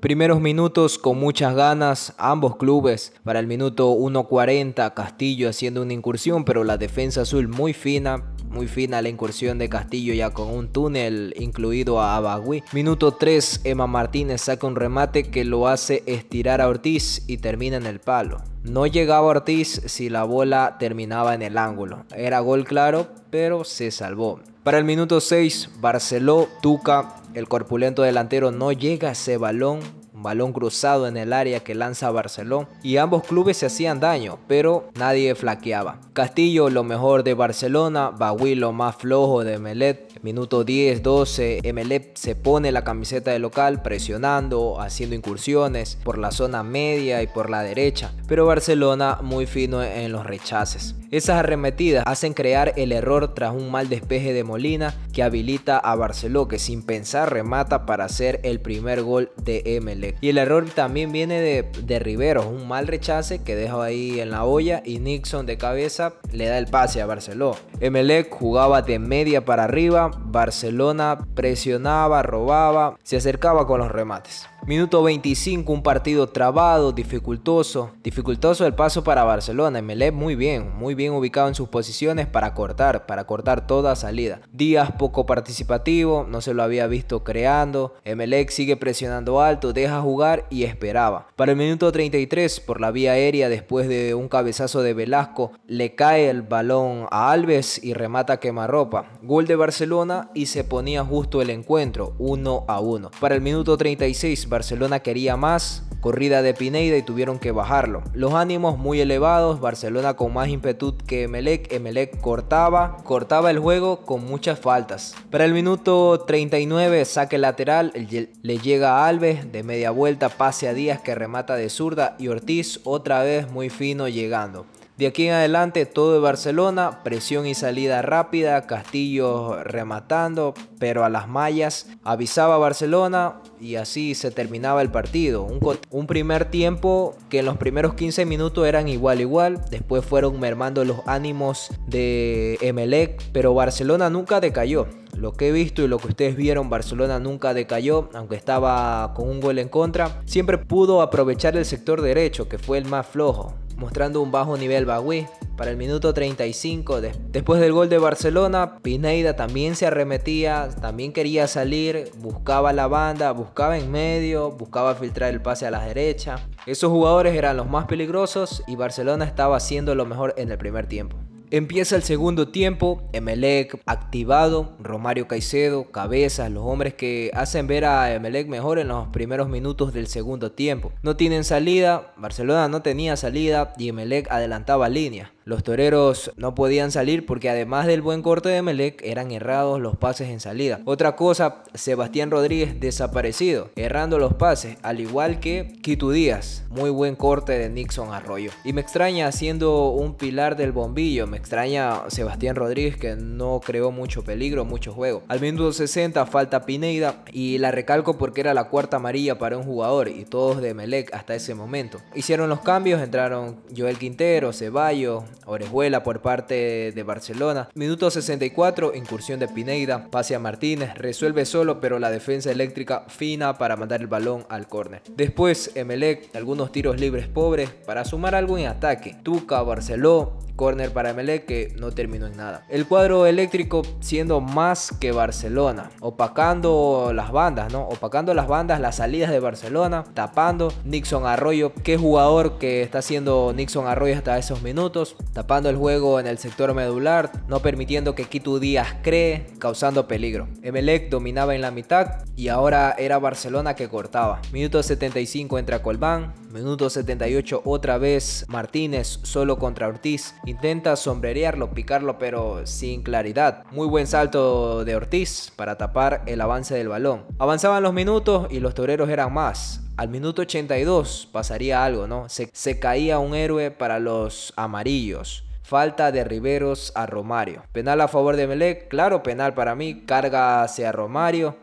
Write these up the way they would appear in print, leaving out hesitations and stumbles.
Primeros minutos con muchas ganas, ambos clubes. Para el minuto 1:40, Castillo haciendo una incursión, pero la defensa azul muy fina la incursión de Castillo ya con un túnel incluido a Bagui. Minuto 3, Emma Martínez saca un remate que lo hace estirar a Ortiz y termina en el palo. No llegaba Ortiz si la bola terminaba en el ángulo. Era gol claro, pero se salvó. Para el minuto 6, Barceló, Tuca, el corpulento delantero no llega a ese balón. Un balón cruzado en el área que lanza Barceló y ambos clubes se hacían daño, pero nadie flaqueaba. Castillo lo mejor de Barcelona, Bagui lo más flojo de Emelec. Minuto 10-12, Emelec se pone la camiseta de local presionando, haciendo incursiones por la zona media y por la derecha, pero Barcelona muy fino en los rechaces. Esas arremetidas hacen crear el error tras un mal despeje de Molina que habilita a Barceló, que sin pensar remata para hacer el primer gol de Emelec. Y el error también viene de Riveros, un mal rechace que deja ahí en la olla y Nixon de cabeza le da el pase a Barceló. Emelec jugaba de media para arriba, Barcelona presionaba, robaba, se acercaba con los remates. Minuto 25, un partido trabado, dificultoso el paso para Barcelona. Emelec muy bien ubicado en sus posiciones para cortar toda salida. Díaz poco participativo, no se lo había visto creando. Emelec sigue presionando alto, deja jugar y esperaba. Para el minuto 33, por la vía aérea, después de un cabezazo de Velasco, le cae el balón a Alves y remata quemarropa. Gol de Barcelona y se ponía justo el encuentro, 1-1. Para el minuto 36, Barcelona quería más, corrida de Pineda y tuvieron que bajarlo. Los ánimos muy elevados, Barcelona con más ímpetu que Emelec cortaba el juego con muchas faltas. Para el minuto 39, saque lateral, le llega a Alves, de media vuelta pase a Díaz que remata de zurda y Ortiz otra vez muy fino llegando. De aquí en adelante todo de Barcelona, presión y salida rápida, Castillo rematando, pero a las mallas, avisaba a Barcelona y así se terminaba el partido. Un primer tiempo que en los primeros 15 minutos eran igual, después fueron mermando los ánimos de Emelec, pero Barcelona nunca decayó. Lo que he visto y lo que ustedes vieron, Barcelona nunca decayó, aunque estaba con un gol en contra. Siempre pudo aprovechar el sector derecho, que fue el más flojo, mostrando un bajo nivel Bagui. Para el minuto 35, después del gol de Barcelona, Pineda también se arremetía, también quería salir, buscaba la banda, buscaba en medio, buscaba filtrar el pase a la derecha. Esos jugadores eran los más peligrosos y Barcelona estaba haciendo lo mejor en el primer tiempo. Empieza el segundo tiempo, Emelec activado, Romario Caicedo, Cabezas, los hombres que hacen ver a Emelec mejor en los primeros minutos del segundo tiempo. No tienen salida, Barcelona no tenía salida y Emelec adelantaba línea. Los toreros no podían salir porque además del buen corte de Emelec eran errados los pases en salida. Otra cosa, Sebastián Rodríguez desaparecido, errando los pases, al igual que Quito Díaz. Muy buen corte de Nixon Arroyo. Y me extraña siendo un pilar del bombillo, me extraña Sebastián Rodríguez que no creó mucho peligro, mucho juego. Al minuto 60 falta Pineda y la recalco porque era la cuarta amarilla para un jugador y todos de Emelec hasta ese momento. Hicieron los cambios, entraron Joel Quintero, Ceballos, Orejuela por parte de Barcelona. Minuto 64, incursión de Pineda, pase a Martínez, resuelve solo pero la defensa eléctrica fina para mandar el balón al córner. Después Emelec, algunos tiros libres pobres para sumar algo en ataque. Tuca, Barceló, córner para Emelec que no terminó en nada. El cuadro eléctrico siendo más que Barcelona, opacando las bandas, las salidas de Barcelona, tapando. Nixon Arroyo, qué jugador que está haciendo Nixon Arroyo hasta esos minutos, tapando el juego en el sector medular, no permitiendo que Quito Díaz cree, causando peligro. Emelec dominaba en la mitad y ahora era Barcelona que cortaba. Minuto 75 entra Colbán, minuto 78 otra vez Martínez solo contra Ortiz, intenta sombrerearlo, picarlo pero sin claridad. Muy buen salto de Ortiz para tapar el avance del balón. Avanzaban los minutos y los toreros eran más. Al minuto 82 pasaría algo, ¿no? Se caía un héroe para los amarillos. Falta de Riveros a Romario. Penal a favor de Emelec, claro, penal para mí. Carga hacia Romario.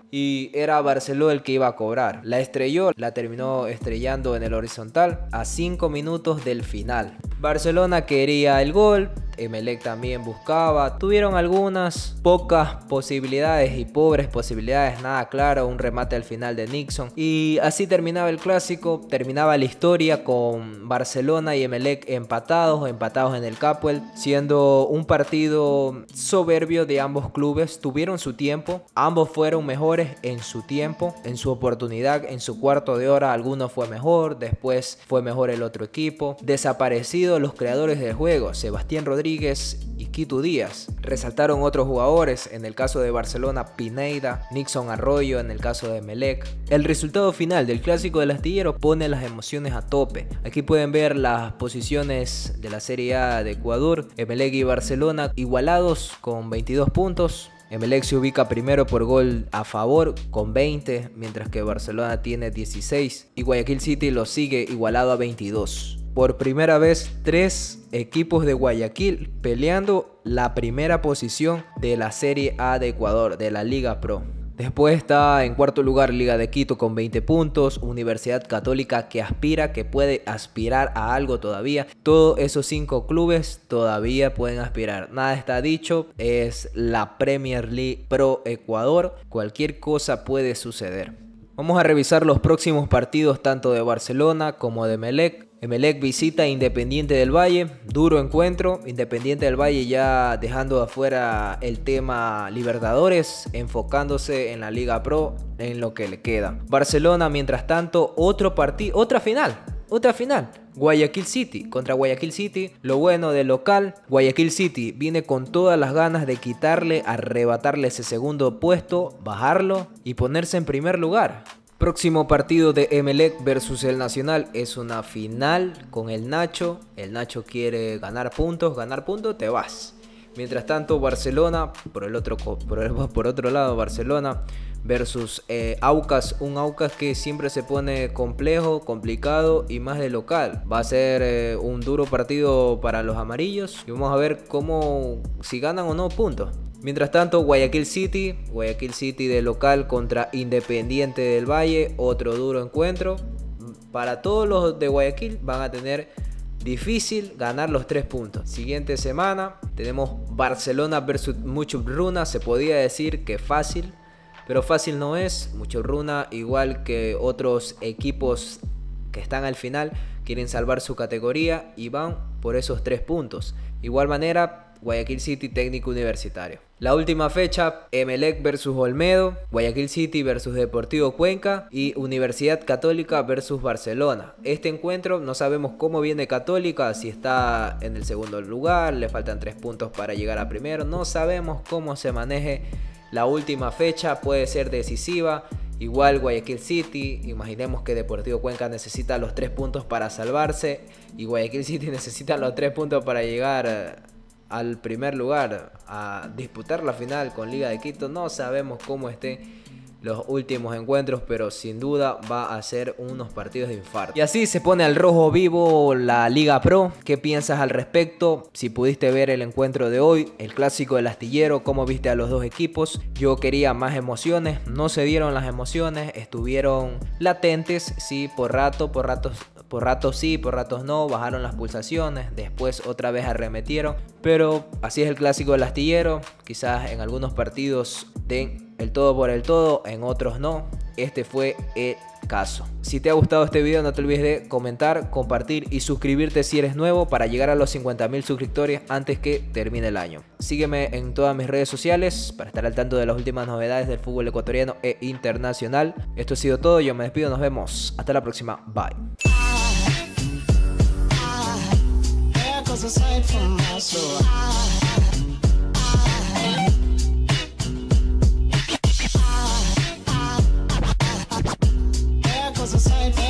y era Barceló el que iba a cobrar. La estrelló, la terminó estrellando en el horizontal a 5 minutos del final. Barcelona quería el gol, Emelec también buscaba, tuvieron algunas pocas posibilidades y pobres posibilidades, nada claro, un remate al final de Nixon, y así terminaba el clásico, terminaba la historia con Barcelona y Emelec empatados en el Capuel, siendo un partido soberbio de ambos clubes. Tuvieron su tiempo, ambos fueron mejores en su tiempo, en su oportunidad, en su cuarto de hora alguno fue mejor, después fue mejor el otro equipo. Desaparecidos los creadores del juego, Sebastián Rodríguez y Quito Díaz. Resaltaron otros jugadores, en el caso de Barcelona Pineda, Nixon Arroyo en el caso de Emelec. El resultado final del clásico del Astillero pone las emociones a tope. Aquí pueden ver las posiciones de la Serie A de Ecuador, Emelec y Barcelona igualados con 22 puntos. Emelec se ubica primero por gol a favor con 20, mientras que Barcelona tiene 16 y Guayaquil City lo sigue igualado a 22. Por primera vez, 3 equipos de Guayaquil peleando la primera posición de la Serie A de Ecuador, de la Liga Pro. Después está en cuarto lugar Liga de Quito con 20 puntos, Universidad Católica que puede aspirar a algo todavía. Todos esos 5 clubes todavía pueden aspirar. Nada está dicho, es la Premier League Pro Ecuador, cualquier cosa puede suceder. Vamos a revisar los próximos partidos tanto de Barcelona como de Emelec. Emelec visita Independiente del Valle, duro encuentro. Independiente del Valle ya dejando afuera el tema Libertadores, enfocándose en la Liga Pro, en lo que le queda. Barcelona, mientras tanto, otra final. Guayaquil City contra Guayaquil City. Lo bueno del local, Guayaquil City viene con todas las ganas de arrebatarle ese segundo puesto, bajarlo y ponerse en primer lugar. Próximo partido de Emelec versus el Nacional es una final con el Nacho. El Nacho quiere ganar puntos, te vas. Mientras tanto, Barcelona, por otro lado, Barcelona versus Aucas, un Aucas que siempre se pone complejo, complicado y más de local. Va a ser un duro partido para los amarillos y vamos a ver si ganan o no puntos. Mientras tanto, Guayaquil City de local contra Independiente del Valle, otro duro encuentro. Para todos los de Guayaquil van a tener difícil ganar los 3 puntos. Siguiente semana tenemos Barcelona versus Muchubruna. Se podía decir que fácil, pero fácil no es. Muchubruna, igual que otros equipos que están al final, quieren salvar su categoría y van por esos 3 puntos. Igual manera, Guayaquil City Técnico Universitario. La última fecha, Emelec versus Olmedo, Guayaquil City versus Deportivo Cuenca y Universidad Católica versus Barcelona. Este encuentro no sabemos cómo viene Católica, si está en el segundo lugar, le faltan 3 puntos para llegar a primero. No sabemos cómo se maneje la última fecha, puede ser decisiva. Igual Guayaquil City, imaginemos que Deportivo Cuenca necesita los 3 puntos para salvarse y Guayaquil City necesita los 3 puntos para llegar al primer lugar, a disputar la final con Liga de Quito. No sabemos cómo estén los últimos encuentros, pero sin duda va a ser unos partidos de infarto. Y así se pone al rojo vivo la Liga Pro. ¿Qué piensas al respecto? Si pudiste ver el encuentro de hoy, el clásico del Astillero, ¿cómo viste a los dos equipos? Yo quería más emociones, no se dieron las emociones, estuvieron latentes, sí, por ratos sí, por ratos no, bajaron las pulsaciones, después otra vez arremetieron, pero así es el clásico del Astillero. Quizás en algunos partidos den el todo por el todo, en otros no. Este fue el caso. Si te ha gustado este video, no te olvides de comentar, compartir y suscribirte si eres nuevo para llegar a los 50.000 suscriptores antes que termine el año. Sígueme en todas mis redes sociales para estar al tanto de las últimas novedades del fútbol ecuatoriano e internacional. Esto ha sido todo, yo me despido, nos vemos. Hasta la próxima, bye. Aside